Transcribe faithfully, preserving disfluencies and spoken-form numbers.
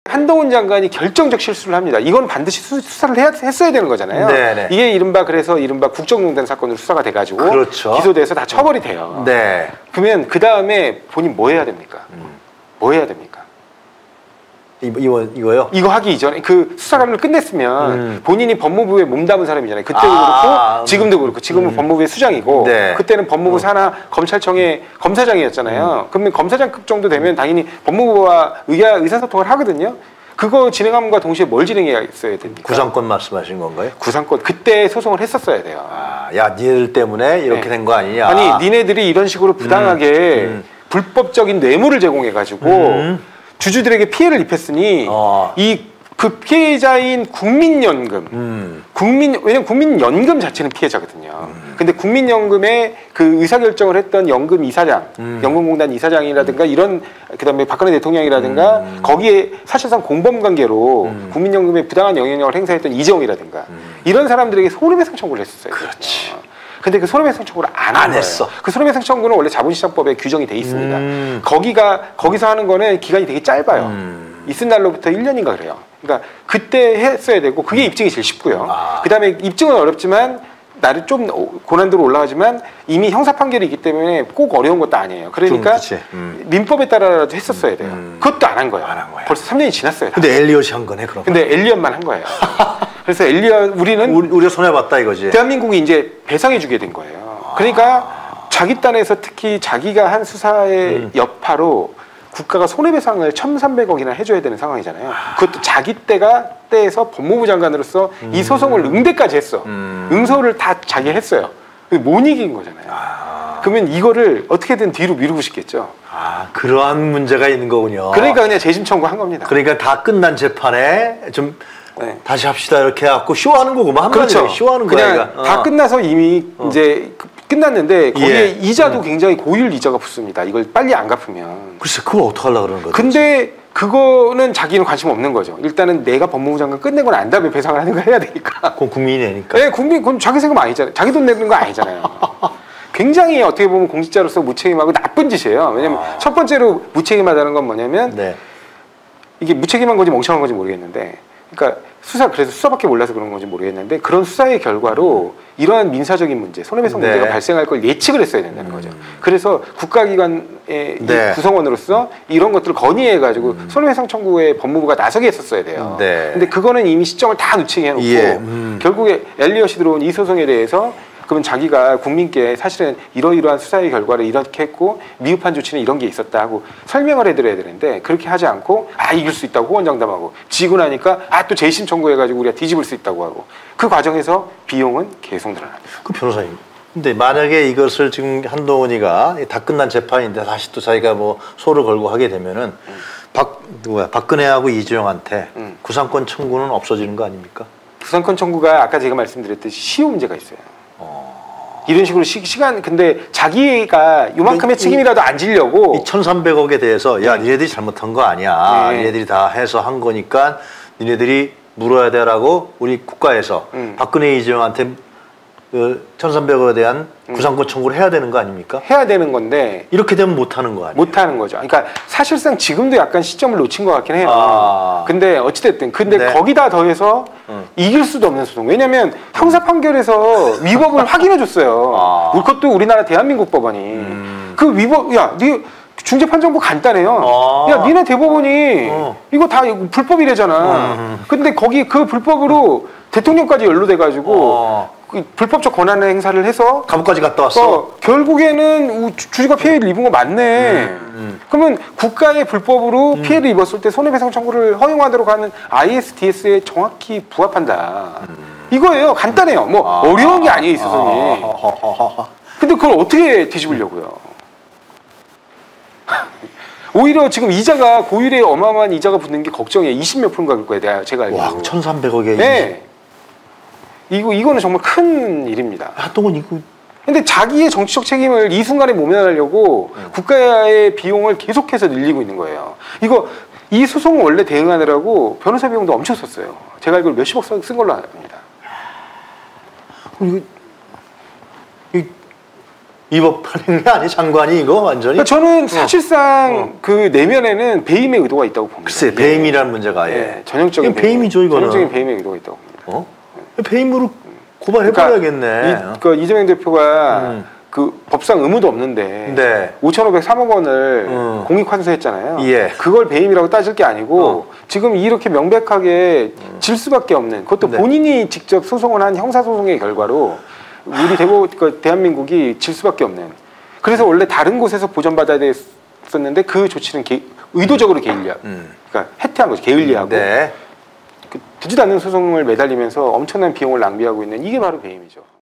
한동훈 장관이 결정적 실수를 합니다. 이건 반드시 수, 수사를 해야, 했어야 되는 거잖아요. 네네. 이게 이른바 그래서 이른바 국정농단 사건으로 수사가 돼가지고 그렇죠. 기소돼서 다 처벌이 돼요. 네. 그러면 그 다음에 본인 뭐 해야 됩니까? 음. 뭐 해야 됩니까? 이거, 이거요? 이거 하기 이전에 그 수사관을 끝냈으면 음. 본인이 법무부에 몸담은 사람이잖아요. 그때도 아 그렇고 지금도 그렇고 지금은 음. 법무부의 수장이고 네. 그때는 법무부 어. 산하 검찰청의 검사장이었잖아요. 음. 그러면 검사장급 정도 되면 당연히 법무부와 의사, 의사소통을 하거든요. 그거 진행함과 동시에 뭘 진행했어야 됩니까? 구상권 말씀하신 건가요? 구상권. 그때 소송을 했었어야 돼요. 아, 야, 니들 때문에 이렇게 네. 된 거 아니냐? 아니, 니네들이 이런 식으로 부당하게 음. 음. 불법적인 뇌물을 제공해가지고 음. 주주들에게 피해를 입혔으니 어. 이 그 피해자인 국민연금, 음. 국민 왜냐면 국민연금 자체는 피해자거든요. 음. 근데 국민연금의 그 의사결정을 했던 연금 이사장, 음. 연금공단 이사장이라든가 음. 이런 그다음에 박근혜 대통령이라든가 음. 거기에 사실상 공범관계로 음. 국민연금에 부당한 영향력을 행사했던 이재용이라든가 음. 이런 사람들에게 손해배상 청구를 했었어요. 그렇지. 근데 그 손해배상 청구를 안, 안 했어. 그 손해배상 청구는 원래 자본시장법에 규정이 돼 있습니다. 음. 거기가 거기서 하는 거는 기간이 되게 짧아요. 음. 있은 날로부터 일 년인가 그래요. 그러니까 그때 했어야 되고 그게 입증이 제일 쉽고요. 아. 그다음에 입증은 어렵지만 나를 좀 고난도로 올라가지만 이미 형사 판결이 있기 때문에 꼭 어려운 것도 아니에요. 그러니까 음. 민법에 따라라도 했었어야 돼요. 음. 그것도 안 한 거예요. 안 한 거예요. 벌써 삼 년이 지났어요. 근데 엘리엇이 한 거네 그럼. 근데 엘리엇만 한 거예요. 그래서 엘리엇 우리는 우리, 우리가 손해 봤다 이거지. 대한민국이 이제 배상해 주게 된 거예요. 그러니까 아. 자기 딴에서 특히 자기가 한 수사의 음. 여파로 국가가 손해배상을 천삼백억이나 해줘야 되는 상황이잖아요. 그것도 자기 때가 때에서 법무부 장관으로서 음. 이 소송을 응대까지 했어. 음. 응소를 다 자기 했어요. 못 이긴 거잖아요. 아. 그러면 이거를 어떻게든 뒤로 미루고 싶겠죠. 아, 그러한 문제가 있는 거군요. 그러니까 그냥 재심 청구한 겁니다. 그러니까 다 끝난 재판에 좀 네. 다시 합시다 이렇게 해갖고 쇼하는 거구만. 그렇죠. 쇼하는 그냥 거야. 그냥 다 어. 끝나서 이미 어. 이제 끝났는데 거기에 예. 이자도 음. 굉장히 고율 이자가 붙습니다. 이걸 빨리 안 갚으면. 글쎄 그걸 어떻게 하려고 그러는 거죠? 근데 그거는 자기는 관심 없는 거죠. 일단은 내가 법무부 장관 끝내고 난 다음에 배상을 하는 거 해야 되니까. 그건 국민이 내니까. 네, 국민, 그건 자기 세금 아니잖아요. 자기 돈 내는 거 아니잖아요. 굉장히 어떻게 보면 공직자로서 무책임하고 나쁜 짓이에요. 왜냐면 아. 첫 번째로 무책임하다는 건 뭐냐면 네. 이게 무책임한 건지 멍청한 건지 모르겠는데 그러니까 수사 그래서 수사밖에 몰라서 그런 건지 모르겠는데 그런 수사의 결과로 이러한 민사적인 문제, 손해배상 네. 문제가 발생할 걸 예측을 했어야 된다는 음. 거죠. 그래서 국가기관의 네. 구성원으로서 이런 것들을 건의해가지고 음. 손해배상 청구에 법무부가 나서게 했었어야 돼요. 네. 근데 그거는 이미 시점을 다 놓치게 해놓고 예. 음. 결국에 엘리엇이 들어온 이 소송에 대해서 그러면 자기가 국민께 사실은 이러이러한 수사의 결과를 이렇게 했고 미흡한 조치는 이런 게 있었다 하고 설명을 해드려야 되는데 그렇게 하지 않고 아 이길 수 있다고 호언장담하고 지고 나니까 아 또 재심 청구해가지고 우리가 뒤집을 수 있다고 하고 그 과정에서 비용은 계속 늘어납니다. 그 변호사님 근데 만약에 이것을 지금 한동훈이가 다 끝난 재판인데 다시 또 자기가 뭐 소를 걸고 하게 되면은 음. 박 누구야 박근혜하고 이재용한테 음. 구상권 청구는 없어지는 거 아닙니까? 구상권 청구가 아까 제가 말씀드렸듯이 시효 문제가 있어요. 이런 식으로 시, 시간 근데 자기가 요만큼의 책임이라도 안 지려고 이 천삼백억에 대해서 야 니네들이 잘못한 거 아니야. 네. 니네들이 다 해서 한 거니까 니네들이 물어야 돼라고 우리 국가에서 음. 박근혜 이재용한테 그 천삼백억에 대한 음. 구상권 청구를 해야 되는 거 아닙니까? 해야 되는 건데 이렇게 되면 못하는 거 아니에요? 못하는 거죠. 그러니까 사실상 지금도 약간 시점을 놓친 것 같긴 해요. 아. 근데 어찌됐든 근데 네. 거기다 더해서 음. 이길 수도 없는 소송. 왜냐하면 형사 판결에서 위법을 확인해 줬어요. 아. 그것도 우리나라 대한민국 법원이 음. 그 위법 야 네 중재판정부 간단해요. 아. 야 니네 대법원이 어. 이거 다 불법이래잖아. 음. 근데 거기 그 불법으로 대통령까지 연루돼가지고 어. 그 불법적 권한의 행사를 해서 감옥까지 갔다 왔어. 어, 결국에는 주주가 피해를 입은 거 맞네. 음, 음. 그러면 국가의 불법으로 음. 피해를 입었을 때 손해배상 청구를 허용하도록 하는 아이에스디에스에 정확히 부합한다. 음. 이거예요. 간단해요. 뭐 아. 어려운 게 아니에요, 이 소송이. 아. 근데 그걸 어떻게 뒤집으려고요? 오히려 지금 이자가 고율에 어마어마한 이자가 붙는 게 걱정이에요. 이십몇 프로인가 그럴 거예요. 내가 제가 알기로. 와, 천삼백억에 네. 이거, 이거는 정말 큰 일입니다. 한동훈 이거. 근데 자기의 정치적 책임을 이 순간에 모면하려고 음. 국가의 비용을 계속해서 늘리고 있는 거예요. 이거, 이 소송을 원래 대응하느라고 변호사 비용도 엄청 썼어요. 제가 알기로 몇십억 쓴 걸로 압니다. 이거, 이, 위법하는 게 아니 장관이 이거 완전히. 그러니까 저는 사실상 어. 어. 그 내면에는 배임의 의도가 있다고 봅니다. 글쎄 배임이라는 문제가 예. 예. 전형적인 배임이죠 이거는. 전형적인 배임의 의도가 있다고 봅니다. 어? 배임으로 고발해버려야겠네. 그러니까 이, 그 이재명 대표가 음. 그 법상 의무도 없는데 네. 오천오백삼억 원을 음. 공익환수했잖아요. 예. 그걸 배임이라고 따질 게 아니고 어. 지금 이렇게 명백하게 음. 질 수밖에 없는 그것도 네. 본인이 직접 소송을 한 형사소송의 결과로 우리 대보, 그 대한민국이 질 수밖에 없는 그래서 원래 다른 곳에서 보전받아야 됐었는데 그 조치는 개, 의도적으로 게을리하고 음. 그러니까 해태한 거죠. 게을리하고 네. 그, 되지도 않는 소송을 매달리면서 엄청난 비용을 낭비하고 있는 이게 바로 배임이죠.